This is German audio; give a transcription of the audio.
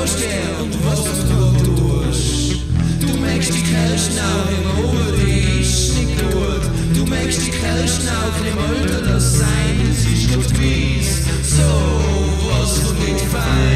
tust dir und was du tust. Du merkst die Kerlschnau im Obertisch nicht gut. Du merkst die Kerlschnau im Alter das sein, es ist gut wies. So was von nicht fein.